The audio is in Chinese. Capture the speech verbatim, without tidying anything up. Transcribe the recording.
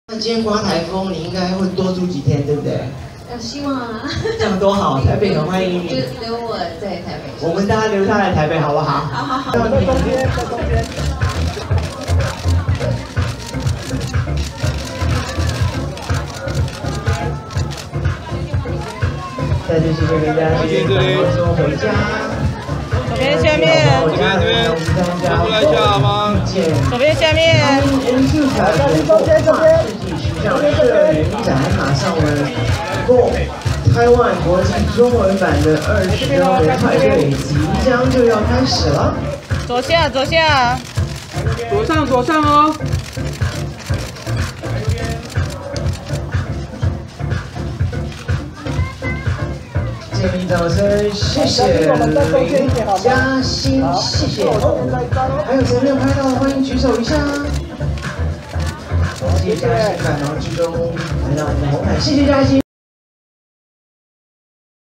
那今天刮台风，你应该会多住几天，对不对？ 呃，希望啊。 这样多好，台北很欢迎你。 就留我在台北。 我们大家留下来台北好不好？ 好好好。 在中间，在中间。再次谢谢大家，谢谢大家说回家。 左边下面， 这边这边， 出来一下好吗？ 左边下面。 N 四彩虹画世纪时尚摄影展马上呢过台湾国际中文版的二十周年派对即将就要开始了。 左下左下， 左上左上哦。 建议掌声，谢谢林嘉欣，谢谢。还有谁没有拍到的，欢迎举手一下。谢谢嘉欣百忙之中来到我们的红毯，谢谢嘉欣。